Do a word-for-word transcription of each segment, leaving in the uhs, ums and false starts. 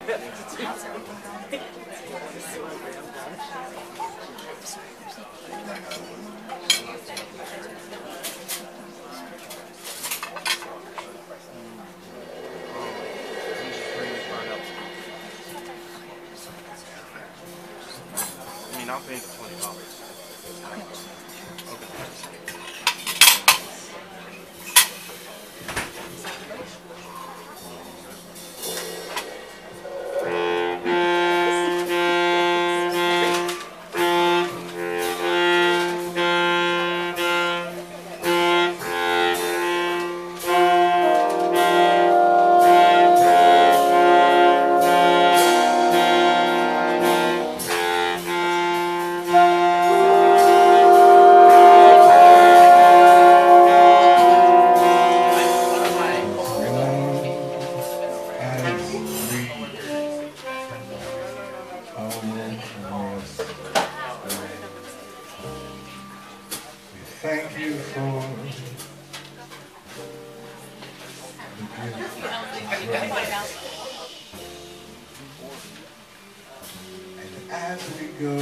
I mean, I'll pay the twenty dollars. Thank you for the gift. And as we go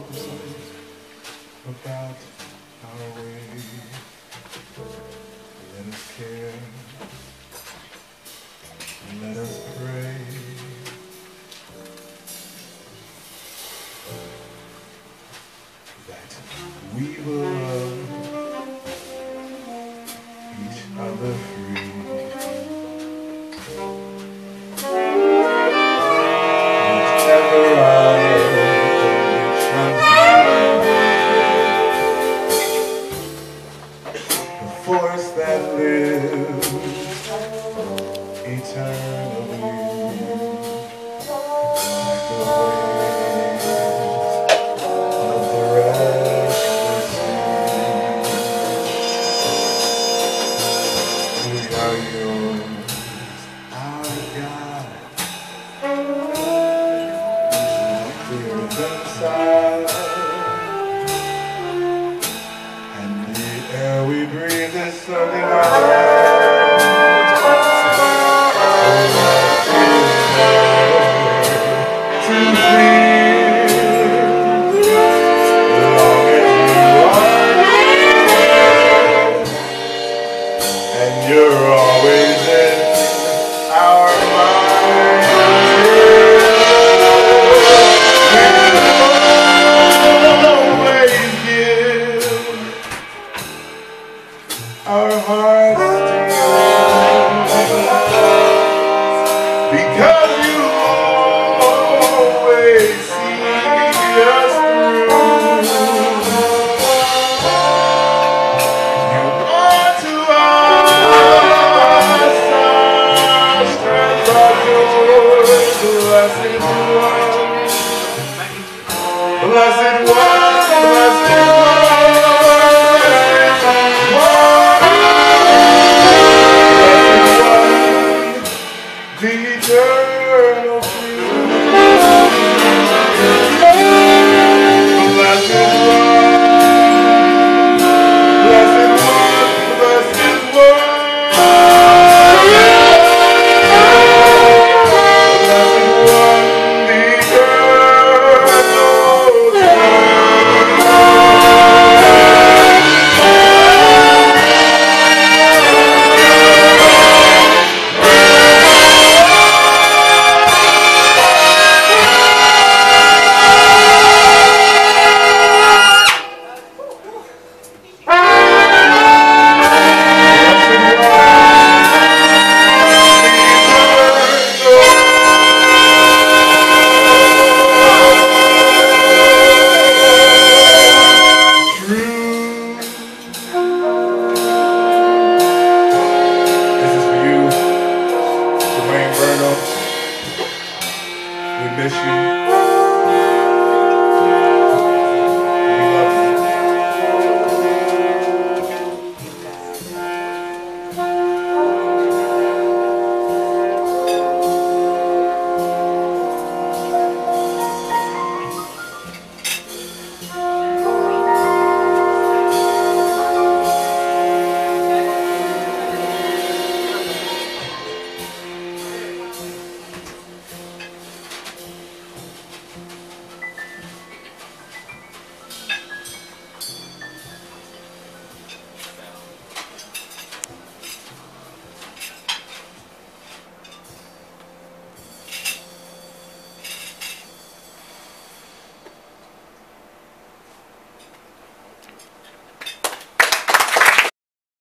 about our way, let us care, let us pray. That we will love each other free. Whatever our convictions, the force that lives eternally, like the waves of the restless sea. We are yours, our God, clear inside, and the air we breathe is something our to feel, long as you are here, and you're always in our minds. Our hearts to you, because you always see us through. You are to us our strength, our joy, blessed one, blessed one, blessed one. The eternal truth, blessed one, blessed one, blessed one, blessed one, the eternal Dwayne Burno, we miss you.